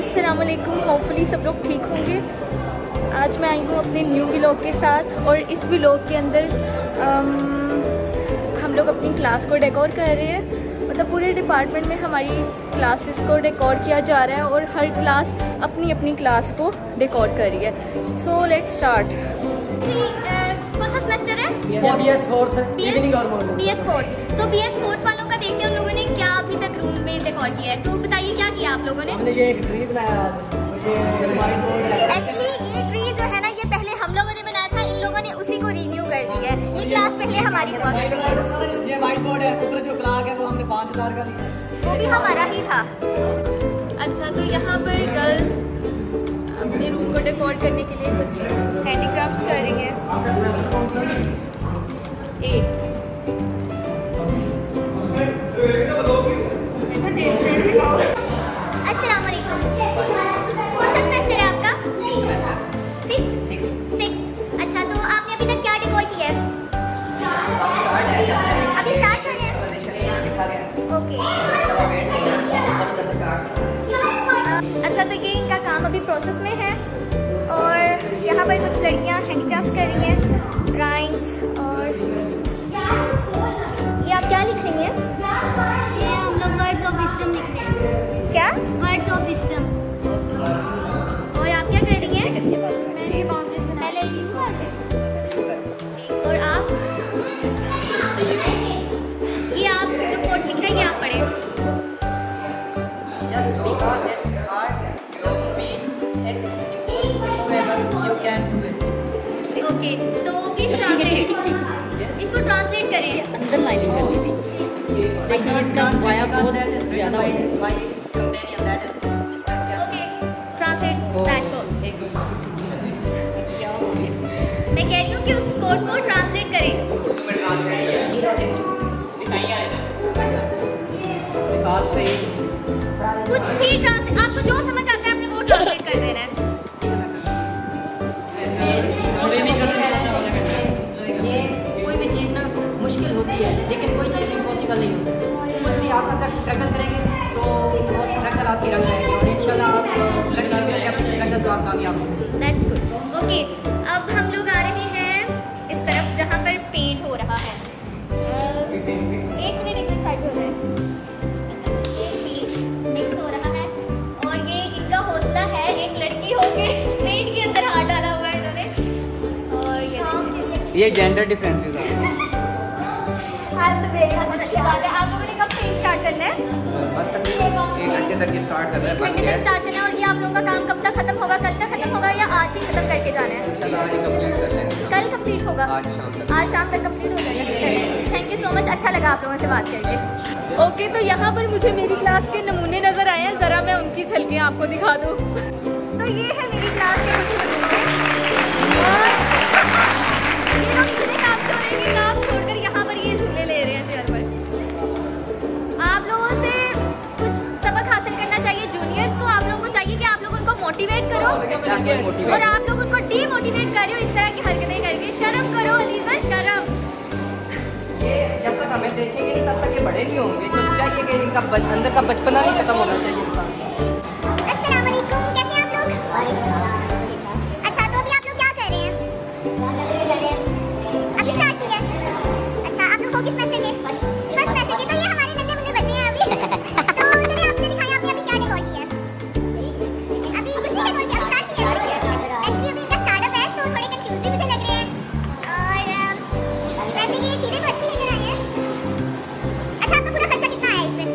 अस्सलामुअलैकुम, होपफुली सब लोग ठीक होंगे। आज मैं आई हूँ अपने न्यू व्लॉग के साथ और इस व्लॉग के अंदर हम लोग अपनी क्लास को डेकोर कर रहे हैं। मतलब पूरे डिपार्टमेंट में हमारी क्लासेस को डेकोर किया जा रहा है और हर क्लास अपनी अपनी क्लास को डेकोर कर रही है। So let's start. कौन सा सेमेस्टर है? BS 4th इवनिंग और मॉर्निंग। BS 4th। तो BS 4th वालों का देखते हैं उन लोगों ने क्या अभी तक रूम में डेकोर किया है। तो बताइए क्या किया आप लोगों ने? हमने ये एक ट्री बनाया, मुझे व्हाइट बोर्ड है। एक्चुअली ये ट्री जो है ना, ये पहले हम लोगों ने बनाया था, इन लोगों ने उसी को रिन्यू कर दिया है। ये क्लास पहले हमारी हुआ करती थी। ये व्हाइट बोर्ड है, ऊपर जो क्लाक है वो हमने 5000 का लिया, वो भी हमारा ही था। अच्छा, तो यहाँ पर गर्ल्स अपने रूम को डेकोर करने के लिए कुछ हैंडीक्राफ्ट्स कर रही हैं। अस्सलाम वालेकुम। कौन सा सेमेस्टर है आपका? 6th। अच्छा, तो आपने अभी तक क्या डेकोर किया है? अभी स्टार्ट कर रहे हैं? ओके। अच्छा, तो ये इनका काम अभी प्रोसेस में है और यहाँ पर कुछ लड़कियाँ हैंडीक्राफ्ट्स कर रही हैं, ड्राइंग्स। और ये आप क्या लिख रही हैं? ये हम लोग वर्ड्स ऑफ विजडम लिख रहे हैं। क्या? Words of wisdom. और आप क्या कर रही हैं? पहले यू करते। और आप? ये आप जो कोड लिखा है ये आप पढ़े। Just because it's hard doesn't mean it's impossible. You can do it. Okay, तो प्लीज ट्रांसलेट, इसको ट्रांसलेट करें। अंदर लाइनिंग करनी थी, देखिए इसका वाया बहुत ज़्यादा हो गया। Okay, translate that code. मैं कह रही हूँ कि उस कोड को ट्रांसलेट करें। कुछ भी ट्रांसलेट, आपको जो समझ आता है आपने वो ट्रांसलेट कर देना है। ये कोई भी चीज़ ना मुश्किल होती है, लेकिन कोई चीज़ इम्पॉसिबल नहीं हो सकती। कुछ भी आप अगर स्ट्रगल करेंगे तो वो स्ट्रगल आपकी रंग जाएगी और इंशाल्लाह आप लड़की में जब स्ट्रगल तो आप कामयाब होंगे। That's good. ओके, अब हम लोग आ रहे हैं इस तरफ जहाँ पर पेंट हो रहा है। एक मिनट साइड हो जाए। ये पेंट मिक्स हो रहा है और ये इनका हौसला है, एक लड़की होके पेंट के अंदर हाथ डाला हुआ है इन्होंने। और ये जेंडर डिफरेंसेस है। हाथ देखना बहुत अच्छी बात है। आप लोगों ने कब पेंट स्टार्ट करना है? बस तक 1 घंटे तक ये स्टार्ट कर रहा है। 1 घंटे तक स्टार्ट करना है। और ये आप लोगों का काम कब तक खत्म होगा? कल तक खत्म होगा या आज ही खत्म करके जाना है? इंशाल्लाह आज ही कंप्लीट कर लेंगे। कल कंप्लीट होगा? आज शाम तक कंप्लीट हो जाएगा। चलिए, थैंक यू सो मच, अच्छा लगा आप लोगों से बात करके। ओके, तो यहाँ पर मुझे मेरी क्लास के नमूने नज़र आए हैं, ज़रा मैं उनकी झलकियाँ आपको दिखा दूँ। तो ये है मेरी क्लास के कुछ नमूने और ये लोग इतने काम कर रहे हैं कि काम छोड़कर यहाँ पर ये झूले ले रहे हैं चेयर पर। आप लोगों से कुछ सबक हासिल करना चाहिए जूनियर्स को। आप लोगों को चाहिए कि आप लोग उनको मोटिवेट करो और आप लोग उनको डीमोटिवेट कर रहे हो इस तरह की हरकतें करके। शर्म करो अलीज़ा, शर्म। ये जब तक हमें देखेंगे नहीं तब तक ये बड़े नहीं होंगे। तो चाहिए कि इनका अंदर का बचपना नहीं खत्म होना चाहिए इंसान। अस्सलाम वालेकुम, कैसे हैं आप लोग? अच्छा, तो अभी आप लोग क्या कर रहे हैं? अभी स्टार्ट किया? अच्छा, आप लोग हो किस सेमेस्टर के? फर्स्ट सेमेस्टर के। तो ये हमारे नन्हे मुन्ने बच्चे हैं अभी। तो चलिए आपने दिखाया आपने अभी क्या डेकोर किया है? अभी कुछ नहीं डेकोर किया, अभी स्टार्ट किया। एक्चुअली अभी इनका स्टार्टअप है तो थोड़े कंफ्यूज भी मुझे लग रहे हैं और वैसे ये चीज़ें तो अच्छी लेकर आई हैं। अच्छा, आपका पूरा खर्चा कितना आया इसमें?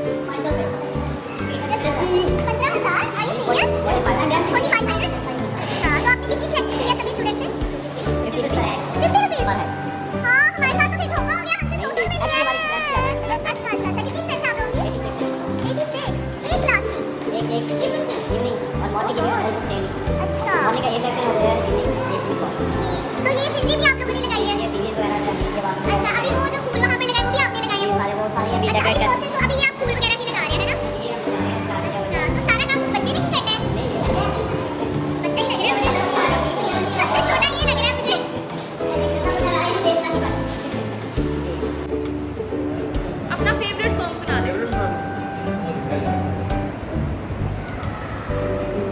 15,000। Are you serious? 4500। अच्छा, तो आपने कितनी सिलेक्शन की है सभी स्टूडेंट से? 50 रुपीज़। हाँ, हमारे साथ तो फिर धोखा हो गया, हमसे 200 रुपये लिए हैं। अच्छा, कितनी स्ट्रेंथ है आप लोगों की? 86। एक क्लास की? इवनिंग और मॉर्निंग की भी ऑलमोस्ट सेम ही। अच्छा, मॉर्निंग का ये सेक्शन होता है, इवनिंग ये स्कूल का। तो ये सीनरी भी आप लोगों ने लगाई है? ये सीरीज वगैरह का ये बात। अच्छा, अभी वो जो फूल वहाँ पे लगाए वो भी आपने लगाए हैं? वो सारे वो सारे अभी अच्छा, डेकोरेट अभी कर। अभी आप फूल वगैरह भी लगा रहे हैं ना? ये हमने स्टार्ट किया। अच्छा, तो सारा काम उस बच्चे ने ही करना है? नहीं बच्चा ही लग रहा है। सबसे छोटा ये लग रहा है मुझे। अपना फेवरेट सॉन्ग सुना दे।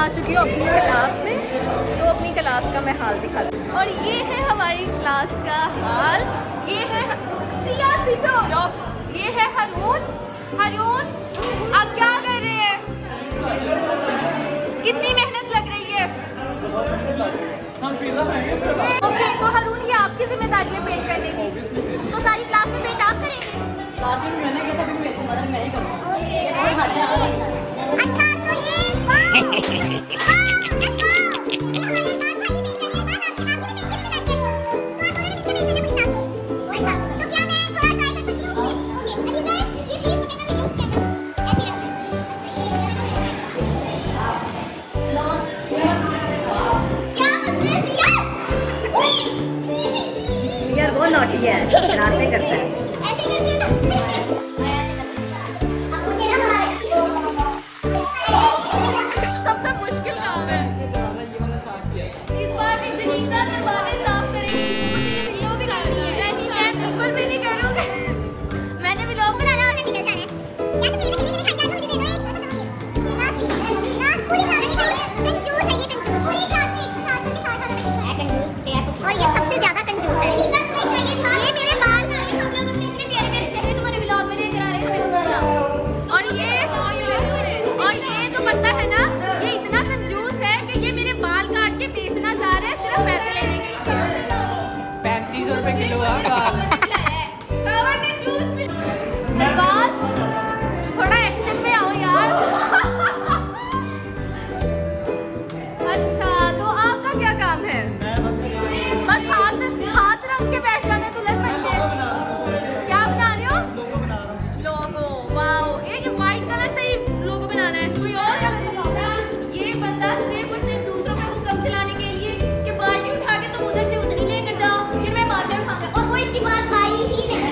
आ चुकी हूँ अपनी क्लास में, तो अपनी क्लास का मैं हाल दिखाती हूँ। और ये है हमारी क्लास का हाल। ये है सिया पीछो, ये है हरून। हरून आप क्या कर रहे हैं? कितनी मेहनत लग रही है? ओके, तो हरून ये आपकी जिम्मेदारी है पेंट करने की, तो सारी क्लास में पेंट आप करेंगे? अच्छा तो ये यार वो नॉटी है, शरारतें करता है। सबसे मुश्किल काम है इस बार भी जनीता दरवाजे साफ करेगी। वीडियो भी कर रही है। मैं बिल्कुल भी नहीं करूँगी, मैंने भी लोग बनाना और निकल जाना है। या तो मेरे लिए खाई जाओ, मुझे दे दो एक पूरी खा रही है। कंजूस है ये, कंजूस पूरी क्लास में साथ में साथ है कंजूस तैयार। और ये सबसे ज्यादा कंजूस है। ये मेरे बाल का है, हम लोग अपने इतने प्यारे प्यारे चेहरे तुम्हारे व्लॉग में लेकर आ रहे हैं, हमें कुछ खिलाओ। और ये जो बंदा है ना, ये इतना कंजूस है कि ये मेरे बाल काट के बेचना चाह रहा है सिर्फ पैसे लेने के लिए। 35 रुपए किलो थोड़ा एक्शन में आओ यार। अच्छा, तो आपका क्या काम है? बस हाथ रख के बैठ जाना दुल्हन बन के। क्या बना रहे हो? लोगो। वाओ, एक व्हाइट कलर से ही लोगो बनाना है, कोई और कलर? ये बंदा सिर्फ और सिर्फ दूसरों पे हुक्म चलाने के लिए कि बाल्टी उठा के तुम उधर से उधर ही लेकर जाओ, फिर मैं मार्केट उठाऊंगा। और वो इसकी बात आई ही नहीं।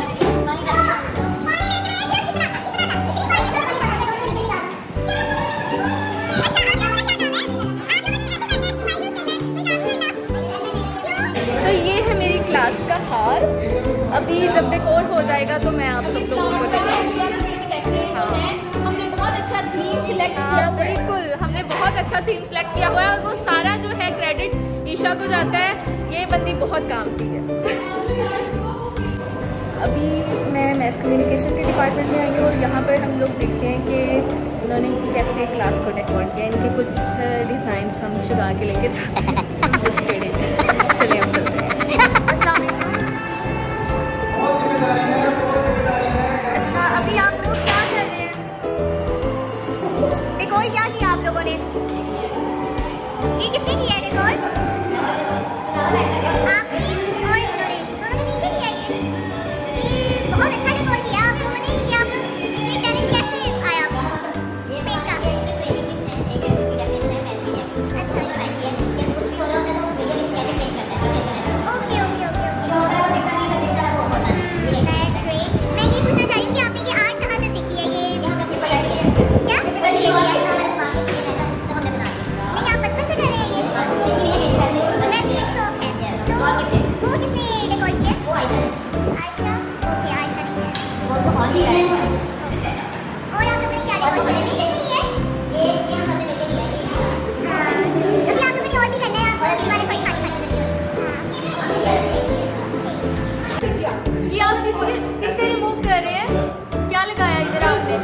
तो ये है मेरी क्लास का हाल। अभी जब डेकोर हो जाएगा तो मैं आप सब लोगों को दिखाऊंगी। हमने बहुत अच्छा थीम सिलेक्ट किया हुआ है। बिल्कुल, हमने बहुत अच्छा थीम सिलेक्ट किया हुआ है और वो सारा जो है क्रेडिट ईशा को जाता है। ये बंदी बहुत काम की है। अभी मैं मैस कम्युनिकेशन के डिपार्टमेंट में आई हूँ और यहाँ पर हम लोग देखते हैं कि उन्होंने कैसे क्लास को डेकोर किया। इनके कुछ डिज़ाइंस हम चुरा के लेके जाते हैं। चलिए अब चलते हैं। अस्सलाम वालेकुम। अच्छा, अभी आप लोग क्या कर रहे हैं? डेकोर क्या किया आप लोगों ने? ये किसने किया है डेकोर? आपने और इन्होंने, दोनों ने मिलकर किया ये बहुत अच्छा डेकोर किया आप लोगों ने। ये आप लोग ये टैलेंट कैसे आया आपको? ये पेंट का एक इसकी डेफिनेशन है मैथ की। अच्छा, ये कुछ भी हो रहा होता है तो वीडियो में कैसे पेंट करता है। ओके ओके ओके जो होता है वो दिखता नहीं, दिखता है वो होता है। That's great. मैं ये पूछना चाह रही हूँ कि आपने ये आर्ट कहाँ से सीखी है? ये हम लोग की पढ़ाई है। क्या पढ़ाई है? हमारे दिमाग में ये रहता तो हमने बना दिया। नहीं, आप बचपन से कर रहे हैं ये? सीखी नहीं है कैसे, वैसे एक शौक है। तो वो किसने डेकोर किया? वो आयशा ने। आयशा? ओके, आयशा ने किया। वो उसको बहुत सिखाया है। और आप लोगों ने क्या डेकोर किया? किसने किया? ये हम सबने मिलकर किया है। हां, अभी आप लोगों ने और भी करना है और अभी हमारे बड़ी खाली करनी है। ये आप किससे रिमूव कर रहे हैं? क्या लगाया इधर आपने?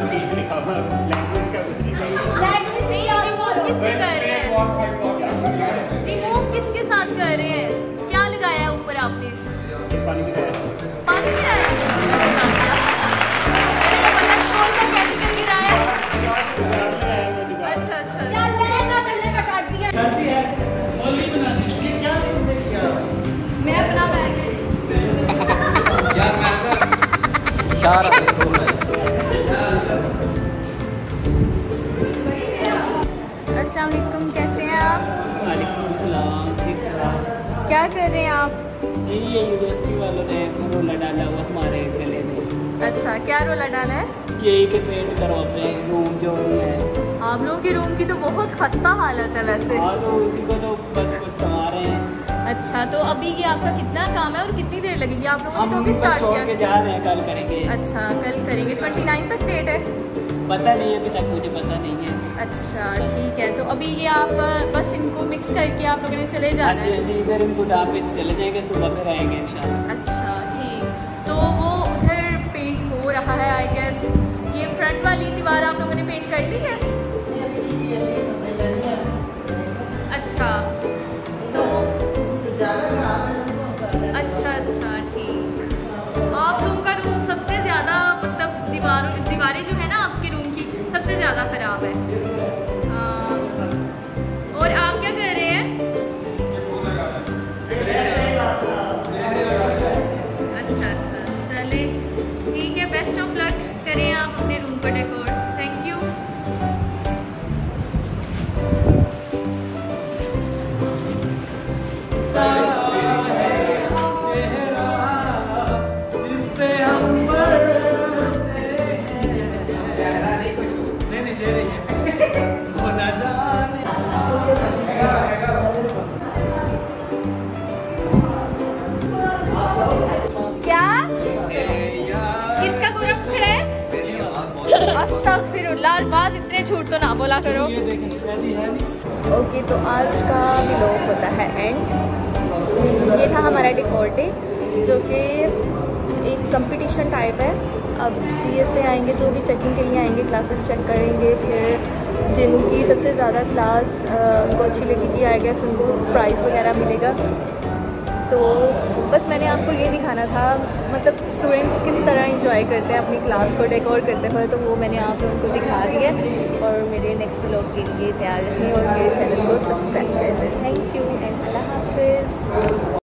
लैंग्वेज रिमूव किससे कर रहे हैं? रिमूव किसके साथ कर रहे हैं? क्या लगाया ऊपर आपने? पानी गिराया। कौन सा केमिकल गिराया? अच्छा अच्छा, चल लेगा तल्ले में काट दिया। मैं अपना बैग यार मैं इशारा अस्सलाम वालेकुम, कैसे हैं आप? वालेकुम सलाम, ठीक ठाक। क्या कर रहे हैं आप? जी ये यूनिवर्सिटी वालों ने रोला डाला हुआ हमारे गले में। अच्छा, क्या रोला डाला है? यही के पेंट करवाते हैं रूम जो भी है। आप लोगों के रूम की तो बहुत खस्ता हालत है वैसे। हाँ, तो इसी को तो बस कुछ संवार रहे हैं। अच्छा, तो अभी ये आपका कितना काम है और कितनी देर लगेगी? आप लोगों ने तो हम अभी स्टार्ट छोड़ के किया। जा रहे हैं, कल करेंगे। अच्छा, कल करेंगे। 29 तक डेट है? पता नहीं, अभी तक मुझे पता नहीं है। अच्छा ठीक है, तो अभी ये आप बस इनको मिक्स करके आप लोगों ने चले जाना है? इधर इनको डाल पे चले जाएंगे, सुबह में रहेंगे इंशाल्लाह। अच्छा ठीक, तो वो उधर पेंट हो रहा है आई गेस। ये फ्रंट वाली दीवार आप लोगों ने पेंट कर ली है? अच्छा तो अच्छा ठीक। आप लोगों का रूम सबसे ज़्यादा मतलब दीवारें जो है ना आपके रूम की सबसे ज़्यादा ख़राब है। और आप क्या कर रहे हैं? अच्छा चले ठीक है, बेस्ट ऑफ लक करें आप अपने रूम का डेकोर। Thank you. क्या किसका गोरा खड़ा है? अस्तगफिरुल्लाह, बात इतने झूठ तो ना बोला करो। ओके तो आज का व्लॉग होता है एंड। ये था हमारा डेकोर डे जो कि एक कंपटीशन टाइप है। अब DSA आएंगे, जो भी चेकिंग के लिए आएंगे क्लासेस चेक करेंगे, फिर जिनकी सबसे ज़्यादा क्लास उनको अच्छी लगेगी आई गेस उनको प्राइज़ वगैरह मिलेगा। तो बस मैंने आपको ये दिखाना था, मतलब स्टूडेंट्स किस तरह एंजॉय करते हैं अपनी क्लास को डेकोर करते हुए, तो वो मैंने आप लोगों को दिखा दी है। और मेरे नेक्स्ट व्लॉग के लिए तैयार रहें और मेरे चैनल को सब्सक्राइब करें। थैंक यू एंड अल्लाह हाफिज़।